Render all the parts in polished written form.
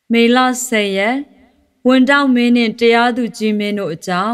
မေလ10ရက်ဝန်တောက်မင်းနှင့်တရားသူကြီးမင်းတို့အကြောင်း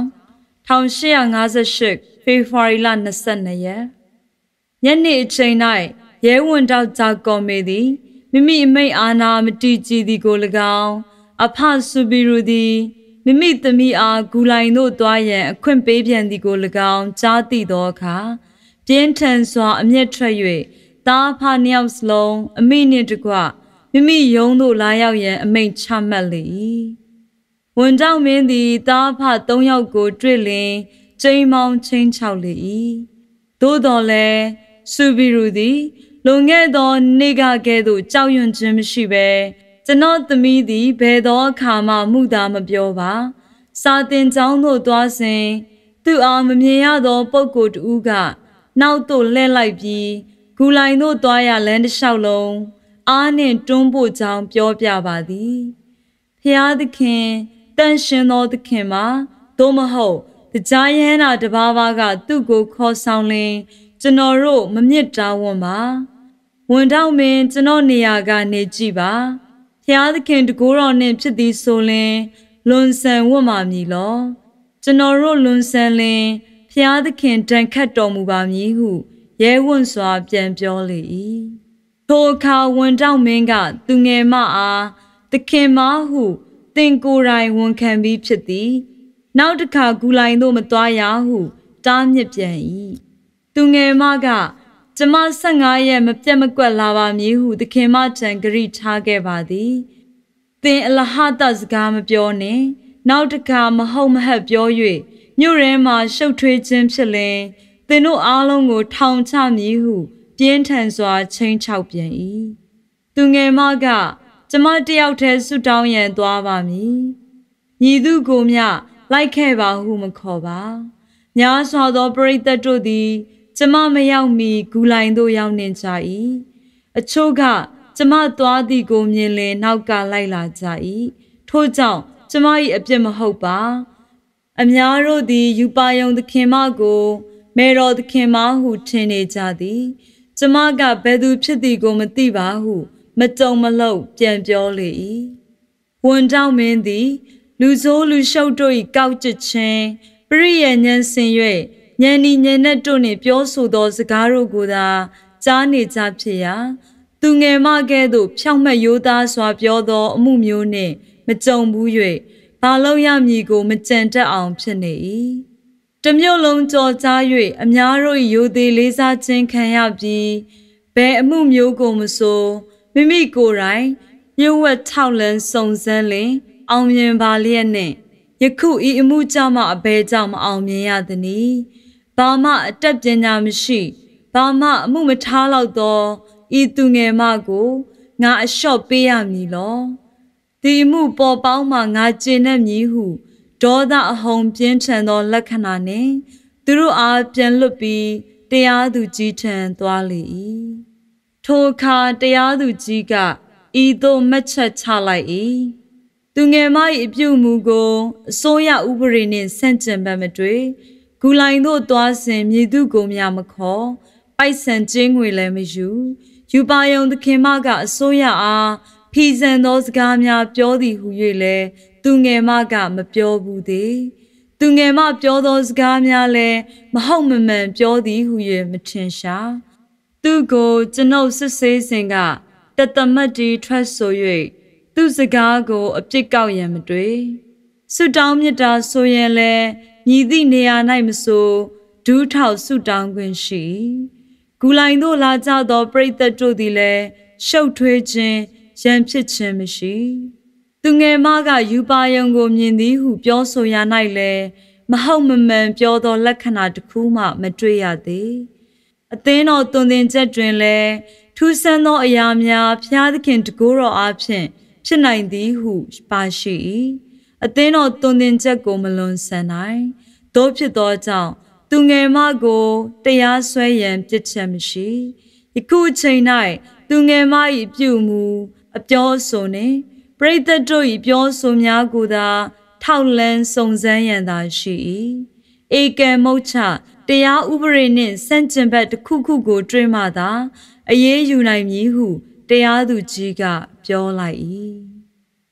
1858ဖေဖော်ဝါရီလ22ရက်ညနေအချိန်၌ရဲဝန်တောက်ဂျာကော်မေသည်မိမိအမိတ်အာဏာမတည်ကြည်သည်ကို၎င်းအဖစုဘီရူသည်မိမိသမီးအားဂူလိုင်တို့တွားရန်အခွင့်ပေးပြန်သည်ကို၎င်းကြားသိသောအခါပြင်းထန်စွာအမျက်ထွက်၍သားဖနှစ်ယောက်စလုံးအမိနှင့်တကွမိမိယုံသို့လာရောက်ရန်အမိန့်ချမှတ်လေ၏ဝန်တောက်မင်းသည်သားဖ3ယောက်ကိုတွေ့လျင်ကျိမ်းမောင်းချင်းချောက်လေ၏သို့တော်လည်းစုဘီရူသည်လွန်ခဲ့သောနေ့ကကဲ့သို့ကြောက်ရွံ့ခြင်းမရှိဘဲကျွန်တော်သမီးသည်ဘယ်သောအခါမှမှုသာမပြောပါစာတင်ကျောင်းသို့သွားစဉ်သူအားမမြင်ရသောပုဂ္ဂိုလ်တဦးကနောက်သို့လှည့်လိုက်ပြီးဂူလိုင်သို့သွားရလမ်းတစ်လျှောက်လုံးအားနှင့်တွန်းပို့ကြောင်းပြောပြပါသည်ဖျားသခင်တန်ရှင်သောသခင်မှာသို့မဟုတ်တရားရဟန္တာတပါးပါးကသူ့ကိုခေါ်ဆောင်လင်ကျွန်တော်တို့မမြစ်တာဝန်ပါဝန်တောက်မင်းကျွန်တော်နေရာကနေကြည့်ပါဖျားသခင်တကိုးတော်နှင့်ဖြစ်သည်ဆိုလင်လွန်ဆန်ဝတ်ပါမည်လောကျွန်တော်တို့လွန်ဆန်လင်ဖျားသခင်တန်ခတ်တော်မူပါမည်ဟုရဲဝံ့စွာပြန်ပြောလေ၏ထိုအခါဝန်တောက်မင်းကသူငယ်မအားသခင်မဟုသင်ကိုယ်တိုင်ဝန်ခံပြီးဖြစ်သည်နောက်တစ်ခါဂူလိုင်သို့မသွားရဟုတားမြစ်ပြန်၏သူငယ်မကကျမ15ရက်မပြတ်မကွက်လာပါမည်ဟုသခင်မထံဂရိထားခဲ့ပါသည်သင်အလဟတစကားမပြောနှင့်နောက်တစ်ခါမဟုတ်မဟတ်ပြော၍မြို့ရဲမှာရှုပ်ထွေးခြင်းဖြစ်လင်သင်တို့အားလုံးကိုထောင်ချမည်ဟုပြင်းထန်စွာချိန်ချောက်ပြန်၏သူငယ်မကကျမတယောက်တည်းဆုတောင်းရန်သွားပါမည်ညီသူကိုမျှလိုက်ခဲ့ပါဟုမခေါ်ပါများစွာသောပရိသတ်တို့သည်ကျမမရောက်မီဂူလိုင်သို့ရောက်နေကြ၏အချို့ကကျမသွားသည်ကိုမြင်လင်နောက်ကလိုက်လာကြ၏ထို့ကြောင့်ကျမ၏အပြစ်မဟုတ်ပါအများတို့သည်ယူပါယုံသခင်မကိုမေတော်သခင်မဟုထင်နေကြသည်ကျမကဘယ်သူဖြစ်သည်ကိုမသိပါဟုမကြုံမလို့ပြန်ပြောလေ၏ဝန်တောက်မင်းသည်လူဆိုးလူရှုပ်တို့၏ကောက်ကျစ်ခြင်းပရိယဉဏ်ဆင်၍ဉာဏ်ဤဉာဏ်နဲ့တို့နှင့်ပြောဆိုသောစကားတို့ကိုသာကြားနေကြဖြစ်ရာသူငယ်မကဲ့သို့ဖြောင့်မတ်ရိုးသားစွာပြောသောအမှုမျိုးနှင့်မကြုံဘူး၍ဘာလို့ရမည်ကိုမကြံတတ်အောင်ဖြစ်နေ၏တမျိုးလုံးကြော်ကြား၍အများတို့၏ယိုသေးလေးစားခြင်းခံရပြီးဘယ်အမှုမျိုးကိုမဆိုမိမိကိုယ်တိုင်ညှို့ဝှက်ထောက်လန်းစုံစမ်းလင်အောင်မြင်ပါလျက်နှင့်ယခုဤအမှုကြောင့်မှအဘယ်ကြောင့်မအောင်မြင်ရသနည်းဘာမှအတတ်ပညာမရှိဘာမှအမှုမထားလောက်သောဤသူငယ်မကိုငါအလျှော့ပေးရမည်လောဒီမှုပေါ်ပေါင်းမှငါကျေနပ်မည်ဟုဒေါသအဟုန်ပြင်းထန်သောလက္ခဏာနှင့်သူတို့အားပြန်လွတ်ပြီးတရားသူကြီးထံသွားလေ၏ထိုအခါတရားသူကြီးကဤသို့မှတ်ချက်ချလိုက်၏သူငယ်မ၏အပြုအမူကိုအစိုးရဥပဒေနှင့်ဆန့်ကျင်ဘက်မတွေ့ဂူလိုင်သို့သွားစဉ်မည်သူကိုမျှမခေါ်ပိုက်ဆံကျင်းငွေလည်းမယူယူပါယုံသခင်မကအစိုးရအားဖီဆန်သောစကားများပြောသည်ဟု၍လည်းသူငယ်မကမပြောဘူးသေးသူငယ်မပြောသောစကားများလည်းမဟုတ်မမှန်ပြောသည်ဟု၍မထင်ရှားသူကိုကျွန်ုပ်စစ်ဆေးစဉ်ကတသမတ်တီထွက်ဆို၍သူစကားကိုအပြစ်ကောက်ရန်မတွေ့ဆုတောင်းမြတ်တာဆိုရင်လည်းညီသည့်နေရာ၌မဆိုဒူးထောက်ဆုတောင်းခွင့်ရှိဂူလိုင်သို့လာကြသောပရိသတ်တို့သည်လည်းရှုပ်ထွေးခြင်းရန်ဖြစ်ခြင်းမရှိသူငယ်မကယူပါယုံကိုမြင်သည်ဟုပြောဆိုရ၌လည်းမဟုတ်မမှန်ပြောသောလက္ခဏာတစ်ခုမှမတွေ့ရသေးအသင်းတော်သွန်သင်ချက်တွင်လည်းထူးဆန်းသောအရာများဖျားသခင်တကိုးတော်အားဖြင့်ဖြစ်နိုင်သည်ဟုပါရှိ၏အသင်းတော်သွန်သင်ချက်ကိုမလွန်ဆန်နိုင်သို့ဖြစ်သောကြောင့်သူငယ်မကိုတရားစွဲရန်ပြစ်ချက်မရှိယခုအချိန်၌သူငယ်မ၏ပြုမှုအပြောအဆိုနှင့်ပရိသတ်တို့၏ပြောဆိုများကိုသာထောက်လန်းစုံစမ်းရန်သာရှိ၏ဧကံမုတ်ချတရားဥပဒေနှင့်ဆန့်ကျင်ဘက်တစ်ခုခုကိုတွေ့မှသာအရေးယူနိုင်မည်ဟုတရားသူကြီးကပြောလိုက်၏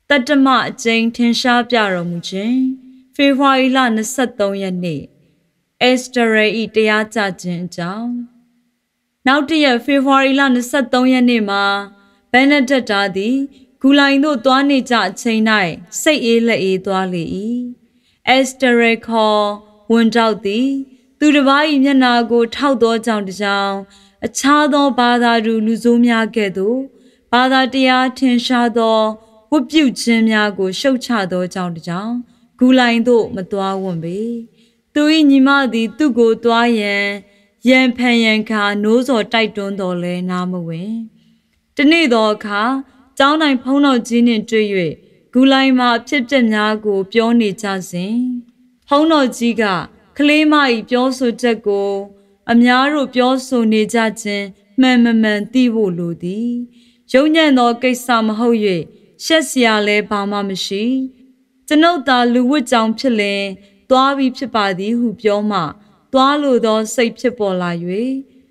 တတ္တမအကျဉ်းထင်ရှားပြတော်မူခြင်းဖေဖော်ဝါရီလ23ရက်နေ့အက်စတရေ၏တရားကြခြင်းအကြောင်းနောက်တရက်ဖေဖော်ဝါရီလ23ရက်နေ့မှာဘဲနဒက်တာသည်ဂူလိုင်သို့သွားနေကြအချိန်၌စိတ်အေးလက်အေးသွားလေ၏အက်စတရေခေါ်ဝန်တောက်သည်သူတစ်ပါး၏မျက်နာကိုထောက်သောကြောင့်တကြောင်အခြားသောဘာသာတူလူဆိုးများကဲ့သို့ဘာသာတရားထင်ရှားသောဝတ်ပြုခြင်းများကိုရှုတ်ချသောကြောင့်တကြောင်ဂူလိုင်သို့မသွားဝံ့ပေသူ၏ညီမသည်သူ့ကိုသွားရန်ရန်ဖန်ရန်ခါနိုးစော်တိုက်တွန်းတော်လဲနားမဝင်တနေ့သောအခါကျောင်းတိုင်းဖုံးတော်ကြီးနှင့်တွေ့၍ဂူလိုင်မှာအဖြစ်အပျက်များကိုပြောနေကြစဉ်ဖုံးတော်ကြီးကကလေးမ၏ပြောဆိုချက်ကိုအများတို့ပြောဆိုနေကြခြင်းမှန်မှန်သိဖို့လိုသည်ယုံညံ့သောကိစ္စမဟုတ်၍ရှက်စရာလည်းဘာမှမရှိကျွန်ုပ်သာလူဝတ်ကြောင်ဖြစ်လင်သွားပြီးဖြစ်ပါသည်ဟုပြောမှသွားလိုသောစိတ်ဖြစ်ပေါ်လာ၍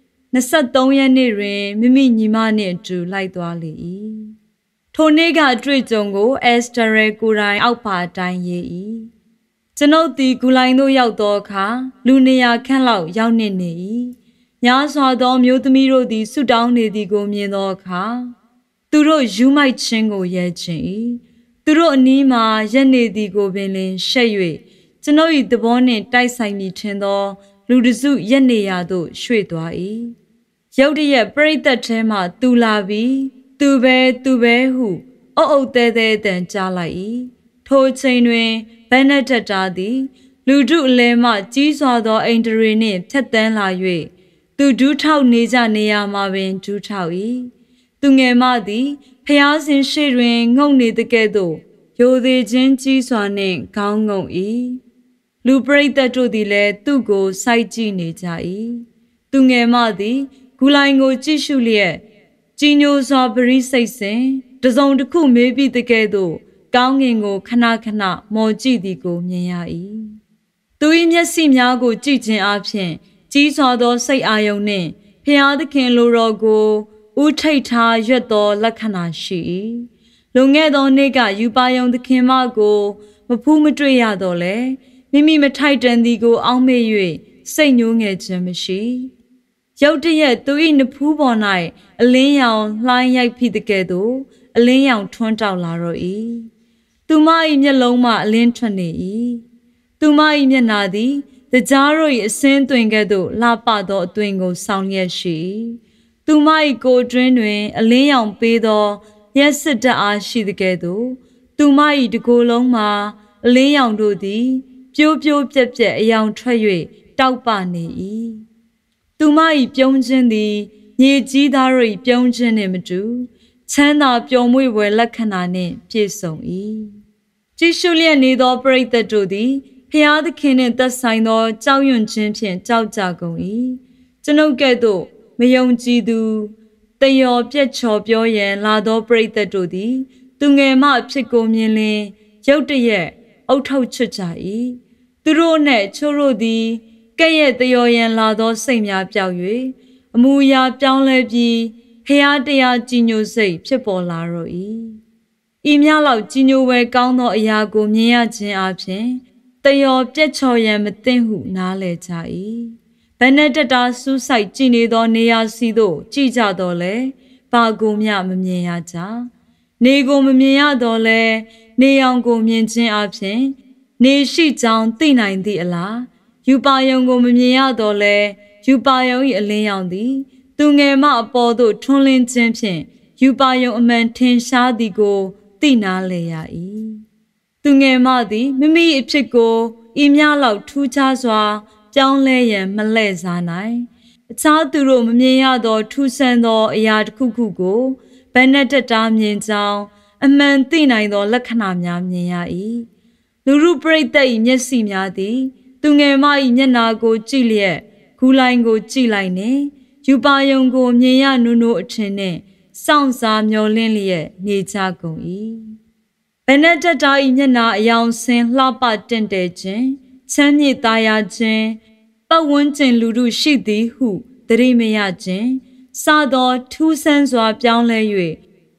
23ရက်နေ့တွင်မိမိညီမနှင့်အတူလိုက်သွားလေ၏ထိုနေ့ကအတွေ့အကြုံကိုအက်စတရေကိုယ်တိုင်အောက်ပါအတိုင်းရေး၏ကျွန်ုပ်သည်ဂူလိုင်သို့ရောက်သောအခါလူ200ခန့်လောက်ရောက်နေ၏ညားစွာသောမျိုးသမီးတို့သည်ဆုတောင်းနေသည်ကိုမြင်သောအခါသူတို့ယူမိုက်ခြင်းကိုရဲခြင်း၏သူတို့အနီးမှာရက်နေသည်ကိုပင်လင်ရှက်၍ကျွန်ုပ်၏သဘောနှင့်တိုက်ဆိုင်မိထင်သောလူတစုရက်နေရာသို့ရွှေ့သွား၏ရုတ်တရက်ပရိသတ်ထဲမှသူလာပြီးသူပဲဟုအုပ်တဲတန်ကြားလိုက်၏ထိုချိန်တွင်ဘဲနဒက်တာသည်လူထုအလဲမှကြီးစွာသောအိမ်တရေနှင့်ဖြတ်တန်းလာ၍သူဒူးထောက်နေကြနေရာမှာပင်ဒူးထောက်၏သူငယ်မသည်ဖျားစဉ်ရှေ့တွင်ငုံနေတကဲ့သို့ရိုသေခြင်းကြီးစွာနှင့်ခေါင်းငုံ၏လူပရိသတ်တို့သည်လည်းသူ့ကိုစိုက်ကြည့်နေကြ၏သူငယ်မသည်ဂူလိုင်ကိုကြည့်ရှုလျက်ကြီးညိုစွာပရိစိတ်စဉ်တစုံတစ်ခုမေးပြီးတကဲ့သို့ကောင်းငင်ကိုခဏမော်ကြည့်သည်ကိုမြင်ရ၏သူ၏မျက်စိများကိုကြည့်ခြင်းအပြင်ကြီးစွာသောစိတ်အာရုံနှင့်ဖျားသခင်လိုတော်ကိုဥထိတ်ထားရွတ်သောလက္ခဏာရှိ၏လွန်ခဲ့သောနေ့ကယူပါယုံသခင်မကိုမဖူးမတွေ့ရတော့လဲမိမိမထိုက်တန်သည်ကိုအောက်မေ့၍စိတ်ညှိုးငယ်ခြင်းမရှိရုတ်တရက်သူ၏နဖူးပေါ်၌အလင်းရောင်လှိုင်းရိုက်ဖိတကဲ့သို့အလင်းရောင်ထွန်းတောက်လာတော့၏သူမ၏မျက်လုံးမှအလင်းထွက်နေ၏သူမ၏မျက်နှာသည်တကြားတို့၏အစင်းသွင်ကဲ့သို့လှပသောအသွင်ကိုဆောင်လျက်ရှိသူမ၏ကိုယ်တွင်းတွင်အလင်းရောင်ပေးသောရက်စစ်တအားရှိတကဲ့သို့သူမ၏တကိုယ်လုံးမှာအလင်းရောင်တို့သည်ပြိုးပြက်အယောင်ထွက်၍တောက်ပနေ၏သူမ၏ပြုံးခြင်းသည်မြေကြီးသားတို့၏ပြုံးခြင်းနှင့်မတူချမ်းသာပျော်မွေ့ဖွယ်လက္ခဏာနှင့်ပြည့်စုံ၏ကြည်ရှုလျက်နေသောပရိသတ်တို့သည်ဖျားသခင်နှင့်သက်ဆိုင်သောကြောက်ရွံ့ခြင်းဖြင့်ကြောက်ကြကုန်၏ကျွန်ုပ်ကဲ့သို့မယုံကြည်သူတယောပြက်ချော်ပြောရန်လာသောပရိသတ်တို့သည်သူငယ်မအဖြစ်ကိုမြင်လျင်ရုတ်တရက်အုတ်ထုတ်ချွတ်ကြ၏သူတို့နှင့်ချို့တို့သည်ကဲ့ရဲ့တယောရန်လာသောစိတ်များပြောက်၍အမူအရာပြောင်းလဲပြီးဖျားတရားကြည်ညိုစိတ်ဖြစ်ပေါ်လာတော့၏ဤများလောက်ကြည်ညိုဝဲကောင်းသောအရာကိုမြင်ရခြင်းအပြင်တယောပြက်ချော်ရန်မသိဟုနားလည်ကြ၏ဘဲနဒက်တာစူးစိုက်ကြည်နေသောနေရာစီသို့ကြည့်ကြတော့လဲဘာကိုမျှမမြင်ရကြနေကိုမမြင်ရတော့လဲနေအောင်ကိုမြင်ခြင်းအပြင်နေရှိကြောင်းသိနိုင်သည့်အလားယူပါယုံကိုမမြင်ရတော့လဲယူပါယုံ၏အလင်းရောင်သည်သူငယ်မအပေါ်သို့ထွန်းလင်းခြင်းဖြင့်ယူပါယုံအမှန်ထင်ရှားသည်ကိုသိနာလေရ၏သူငယ်မသည်မိမိအဖြစ်ကိုဤများလောက်ထူးခြားစွာပြောင်းလဲရန်မလှည့်စားနိုင်အခြားသူတို့မမြင်ရသောထူးဆန်းသောအရာတစ်ခုခုကိုဘဲနဒက်တာမြင်ကြောင်းအမှန်သိနိုင်သောလက္ခဏာများမြင်ရ၏လူရုပရိသတ်၏မျက်စိများသည်သူငယ်မ၏မျက်နာကိုကြည့်လျက်ဂူလိုင်ကိုကြည့်လိုက်နှင့်ယူပါယုံကိုမြင်ရနုအထင်နှင့်စောင့်စားမျောလင့်လျက်နေကြကုန်၏ဘဲနဒက်တာ၏မျက်နာအယောင်ဆင်းလှပတင့်တယ်ခြင်းချမ်းမြေ့သားရခြင်းပတ်ဝန်းကျင်လူထုရှိသည်ဟုသတိမရခြင်းစသောထူးဆန်းစွာပြောင်းလဲ၍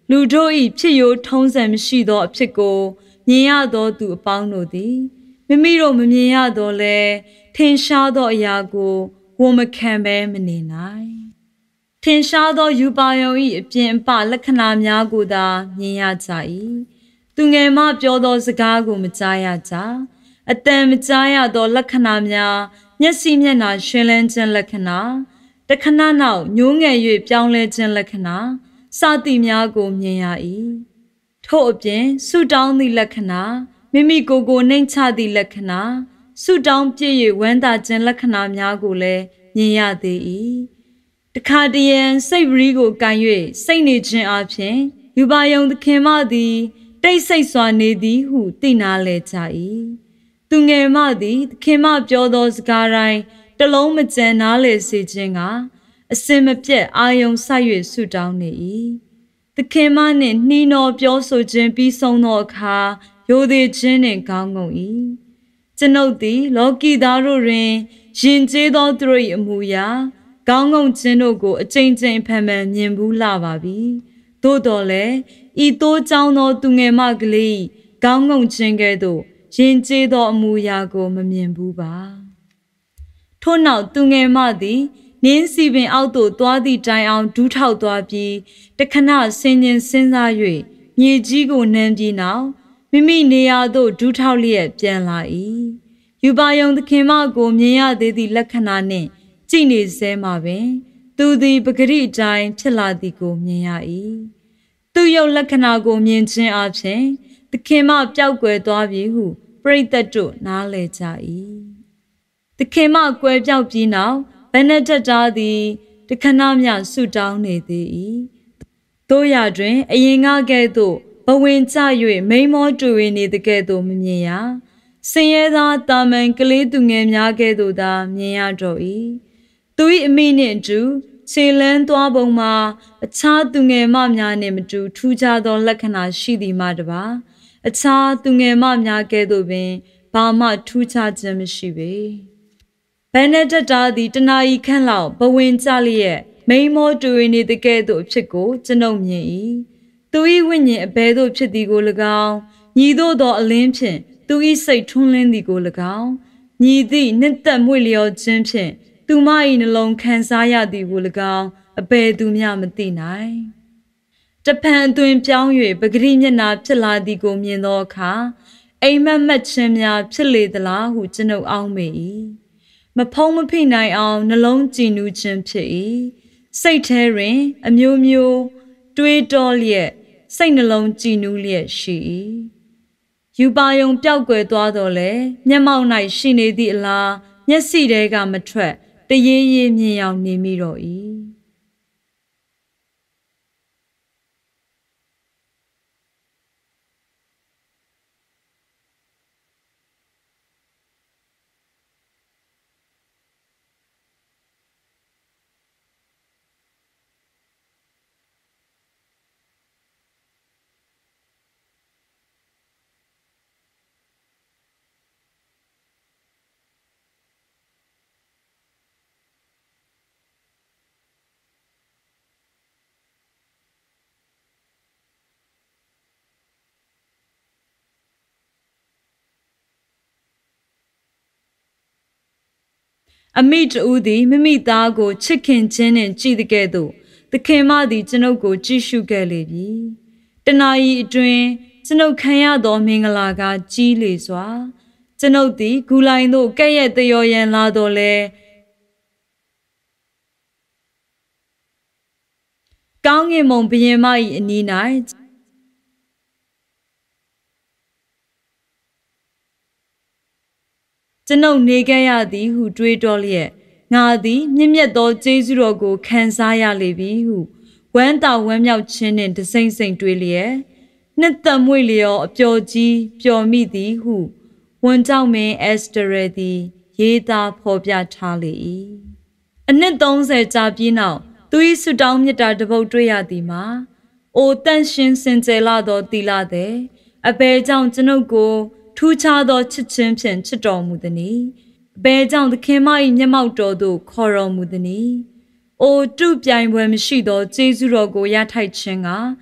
လူတို့၏ဖြစ်ရိုးထုံးစံမရှိသောအဖြစ်ကိုမြင်ရသောသူအပေါင်းတို့သည်မိမိတို့မမြင်ရသောလဲထင်ရှားသောအရာကိုဝန်မခံဘဲမနေနိုင်ထင်ရှားသောယူပါယုံ၏အပြင်အပလက္ခဏာများကိုသာမြင်ရကြ၏သူငယ်မှပြောသောစကားကိုမကြားရကြအတန်မကြားရသောလက္ခဏာများမျက်စိမျက်နှာရှင်းလန်းခြင်းလက္ခဏာတခဏနောက်ညှိုးငယ်၍ပြောင်းလဲခြင်းလက္ခဏာစသည်များကိုမြင်ရ၏ထို့အပြင်ဆုတောင်းသည့်လက္ခဏာမိမိကိုယ်ကိုနှိမ်ချသည့်လက္ခဏာဆုတောင်းပြည့်၍ဝမ်းသာခြင်းလက္ခဏာများကိုလည်းမြင်ရသေး၏တခါတရံစိတ်ပရိကိုကန်၍စိတ်နေခြင်းအပြင်ယူပါယုံသခင်မသည်တိတ်ဆိတ်စွာနေသည်ဟုသိနာလဲကြ၏သူငယ်မသည်သခင်မပြောသောစကားတိုင်းတလုံးမကျန်နားလေစေခြင်းကအစင်မပြတ်အာယုံဆိုက်၍ဆုတောင်းနေ၏သခင်မနှင့်နှီးနှောပြောဆိုခြင်းပြီးဆုံးသောအခါရိုသေခြင်းနှင့်ကောင်းငုံ၏ကျွန်ုပ်သည်လောကီသားတို့တွင်ယဉ်ကျေးသောသူတို့၏အမှုရာကောင်းငုံခြင်းတို့ကိုအကြိမ်ကြိမ်ဖန်ဖန်မြင်ဘူးလာပါပြီသို့တော်လည်းဤသိုးကြောင်းသောသူငယ်မကလေးကောင်းငုံခြင်းကဲ့သို့ယဉ်ကျေးသောအမှုရာကိုမမြင်ဘူးပါထို့နောက်သူငယ်မသည်နင်းစီပင်အောက်သို့သွားသည့်တိုင်အောင်ဒူးထောက်သွားပြီးတခဏဆင်ញင်စဉ်းစား၍မြေကြီးကိုနှမ်းပြီးနောက်မိမိနေရာသို့ဒူးထောက်လျက်ပြန်လာ၏ယူပါယုံသခင်မကိုမြင်ရသေးသည့်လက္ခဏာနှင့်ကြည်နေစဲမှာပင်သူသည်ပဂရိအတိုင်းဖြစ်လာသည်ကိုမြင်ရ၏သူရုပ်လက္ခဏာကိုမြင်ခြင်းအပြင်သခင်မပျောက်ကွယ်သွားပြီဟုပရိသတ်တို့နားလည်ကြ၏သခင်မကွယ်ပြောက်ပြီးနောက်ဘနဒတ္တာသည်တခဏမျှဆုတောင်းနေသေး၏တို့ရတွင်အရင်ကကဲ့သို့ဘဝင်ကျ၍မိန်မောတူနေသည်ကဲ့သို့မမြင်ရဆင်းရဲသောတာမန်ကလေးသူငယ်များကဲ့သို့သာမြင်ရတော့၏သူ၏အမိနှင့်အတူခြေလန်းသွားပုံမှာအခြားသူငယ်မများနှင့်မတူထူးခြားသောလက္ခဏာရှိသည်မှတပါအခြားသူငယ်မများကဲ့သို့ပင်ဘာမှထူးခြားခြင်းမရှိပေဘနဒတ္တာသည်တနာရီခန့်လောက်ဘဝင်ကျလျက်မိန်မောတူနေသည်ကဲ့သို့အဖြစ်ကိုကျွန်ုပ်မြင်၏သူ၏ဝိညာဉ်အဘဲသို့ဖြစ်သည်ကို၎င်းညီသို့သောအလင်းဖြင့်သူ၏စိတ်ထွန်းလင်းသည်ကို၎င်းညီသည့်နှစ်သက်မွေ့လျော်ခြင်းဖြင့်သူမ၏နှလုံးခံစားရသည်ကို၎င်းအဘယ်သူမျှမသိနိုင်တဖန်အတွင်ပြောင်း၍ပဂရိမျက်နာဖြစ်လာသည်ကိုမြင်သောအခါအိမ်မက်မက်ခြင်းများဖြစ်လေသလားဟုကျွန်ုပ်အောက်မေ၏မဖုံးမဖိနိုင်အောင်နှလုံးကြည်နူးခြင်းဖြစ်၏စိတ်ထဲတွင်အမျိုးမျိုးတွေးတောလျက်စိတ်နှလုံးကြည်နူးလျက်ရှိ၏ယူပါယုံပျောက်ကွယ်သွားတော့လေမျက်မှောက်၌ရှိနေသည့်အလားမျက်စိထဲကမထွက်တရေရေမြင်အောင်နေမိတော့၏အမိတူသည်မိမိသားကိုချစ်ခင်ခြင်းနှင့်ကြည်တဲ့ကဲ့သို့သခင်မသည်ကျွန်ုပ်ကိုကြည့်ရှုခဲ့လေပြီတနာရီအတွင်းကျွန်ုပ်ခံရသောမင်္ဂလာကကြီးလေစွာကျွန်ုပ်သည်ဂူလိုင်သို့ကဲ့ရဲ့တယောရန်လာတော်လဲကောင်းကင်ဘုံဘုရင်မ၏အနီး၌ကျွန်ုပ်နေခဲ့ရသည်ဟုတွေးတောလျက်ငါသည်မြင့်မြတ်သောကျေးဇူးတော်ကိုခံစားရလေပြီဟုဝမ်းသာဝမ်းမြောက်ခြင်းနှင့်တစိမ့်စိမ့်တွေးလျက်နှစ်သက်မွေ့လျော်အပျော်ကြီးပျော်မိသည်ဟုဝန်ကြောင့်မင်းအက်စတရသည်ရေးသားဖော်ပြထားလေ၏အနှစ်30ကြာပြီးနောက်သူ၏ဆုတောင်းမြတ်တာတပုတ်တွေ့ရသည်မှာအိုတန့်ရှင်းစင်ကြယ်လာသောသီလသည်အဘယ်ကြောင့်ကျွန်ုပ်ကိုထူးခြားသောချစ်ခြင်းဖြင့်ချစ်တော်မူသည်နီအဘယ်ကြောင့်သခင်မ၏မျက်မှောက်တော်သို့ခေါ်တော်မူသည်နီအိုတုပြိုင်ပွဲမရှိသောကျေးဇူးတော်ကိုရထိုက်ခြင်းက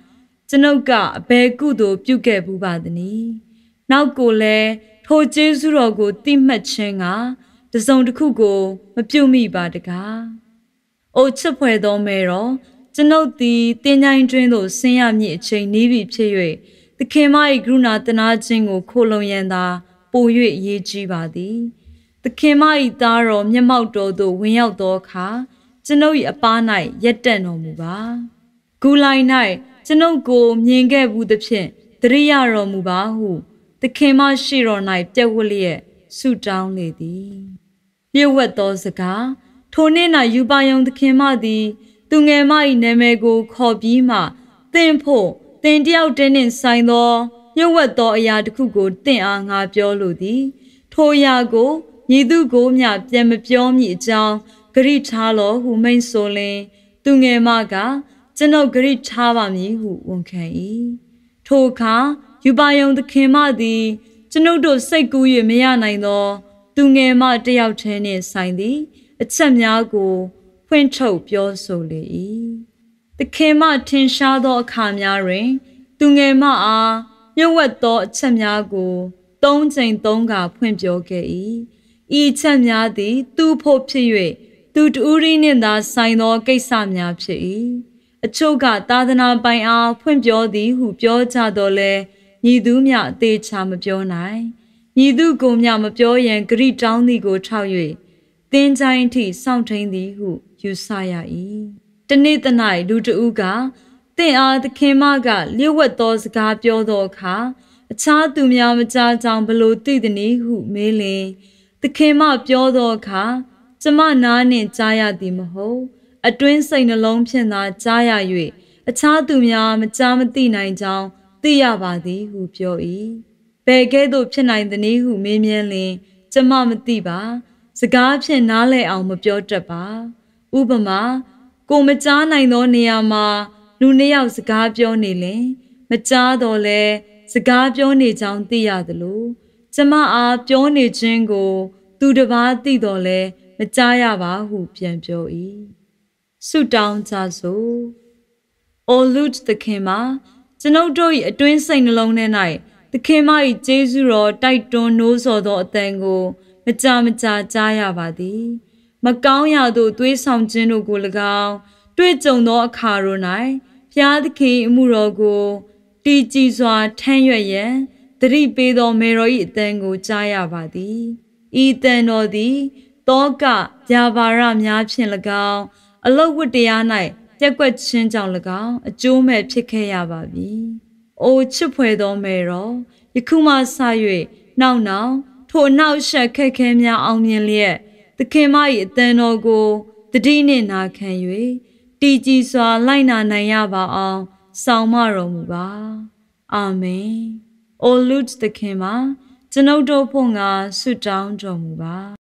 ကျွန်ုပ်ကအဘယ်ကုသိုလ်ပြုခဲ့ဘူးပါသနည်းနောက်ကိုလည်းထိုကျေးဇူးတော်ကိုသိမှတ်ခြင်းကတစုံတစ်ခုကိုမပြုမိပါတကားအိုချစ်ဖွယ်သောမဲတော်ကျွန်ုပ်သည်တင်ញိုင်းတွင်သို့ဆင်းရမည့်အချိန်နီးပြီဖြစ်၍သခင်မ၏ကရုဏာတနာခြင်းကိုခိုလုံရန်သာပို၍အရေးကြီးပါသည်သခင်မ၏သားတော်မျက်မှောက်တော်သို့ဝင်ရောက်သောအခါကျွန်ုပ်၏အပါး၌ရက်တက်တော်မူပါဂူလိုင်၌ကျွန်ုပ်ကိုမြင်ခဲ့ဘူးသဖြင့်တရိယာတော်မူပါဟုသခင်မရှိတော်၌ပြည့်ဝလျက်ဆုတောင်းလေသည်လျှို့ဝှက်သောစကားထိုနေ့၌ယူပါယုံသခင်မသည်သူငယ်မ၏နာမည်ကိုခေါ်ပြီးမှသင်ဖို့သင်တယောက်တည်းနှင့်ဆိုင်သောလျှို့ဝှက်သောအရာတစ်ခုကိုသင်အားငါပြောလိုသည်ထိုအရာကိုညီသူကိုမျှပြန်မပြောမည်အကြောင်းဂရိထားလောဟုမိန့်ဆိုလင်သူငယ်မကကျွန်ုပ်ဂရိထားပါမည်ဟုဝန်ခံ၏ထိုအခါယူပါယုံသခင်မသည်ကျွန်ုပ်တို့စိတ်ကူး၍မရနိုင်သောသူငယ်မတယောက်တည်းနှင့်ဆိုင်သည်အချက်များကိုဖွင့်ထုတ်ပြောဆိုလေ၏သခင်မထင်ရှားသောအခါများတွင်သူငယ်မအားမြုပ်ဝက်သောအချက်များကို၃ ကြိမ်၃ ခါဖွင့်ပြောခဲ့၏ဤအချက်များသည်သူဖို့ဖြစ်၍သူတူရီနှင့်သာဆိုင်သောကိစ္စများဖြစ်၏အချို့ကသာသနာပိုင်အားဖွင့်ပြောသည်ဟုပြောကြတော့လဲညီသူမျှအသေးချာမပြောနိုင်ညီသူကိုမျှမပြောရန်ဂရိတောင်းသည်ကိုထောက်၍သင်ချိုင်းထိစောင့်ထိန်သည်ဟုယူဆရ၏တနေ့တ၌လူတဦးကသင်အားသခင်မကလျှို့ဝှက်သောစကားပြောသောအခါအခြားသူများမကြားကြောင်ဘလို့သိသည်နည်းဟုမေးလျင်သခင်မပြောသောအခါကျမနားနှင့်ကြားရသည်မဟုတ်အတွင်းစိတ်နှလုံးဖြင့်သာကြားရ၍အခြားသူများမကြားမသိနိုင်ကြောင်းသိရပါသည်ဟုပြော၏ဘယ်ကဲ့သို့ဖြစ်နိုင်သနည်းဟုမေးမြန်းလျင်ကျမမသိပါစကားဖြင့်နားလည်အောင်မပြောတတ်ပါဥပမာကိုမကြားနိုင်သောနေရာမှာလူနှစ်ယောက်စကားပြောနေလင်မကြားတော့လဲစကားပြောနေကြောင်းသိရသလိုကျမအားပြောနေခြင်းကိုသူတစ်ပါးသိတော့လဲမကြားရပါဟုပြန်ပြော၏ဆုတောင်းကြစို့အိုလူတ်သခင်မကျွန်ုပ်တို့၏အတွင်းစိတ်နှလုံးထဲ၌သခင်မ၏ကျေးဇူးတော်တိုက်တွန်းနိုးဆော်သောအသံကိုမကြာမကြာကြားရပါသည်မကောင်းရာသို့သွေးဆောင်ခြင်းတို့ကို၎င်းတွေ့ကြုံသောအခါတို့၌ဘုရားသခင်အမှုတော်ကိုတည်ကြည်စွာထမ်းရွက်ရန်သတိပေးသောမေတော်၏အသံကိုကြားရပါသည်ဤတန်တော်သည်တောကဗျာပါရများဖြင့်၎င်းအလုတ်ဝတ္တရား၌ပြက်ကွက်ခြင်းကြောင့်၎င်းအကျိုးမဲ့ဖြစ်ခဲ့ရပါပြီ။အိုချစ်ဖွယ်သောမေတော်ယခုမှစ၍နောက်ထိုအနောက်ရှက်ခက်ခဲများအောင်မြင်လျက်သခင်မ၏အသံတော်ကိုတတိနှင့်နာခံ၍တည်ကြည်စွာလိုက်နာနိုင်ရပါအောင်ဆောင်မတော်မူပါ။အာမင်။အိုလူတ်သခင်မကျွန်ုပ်တို့ဖို့ငါဆုတောင်းတော်မူပါ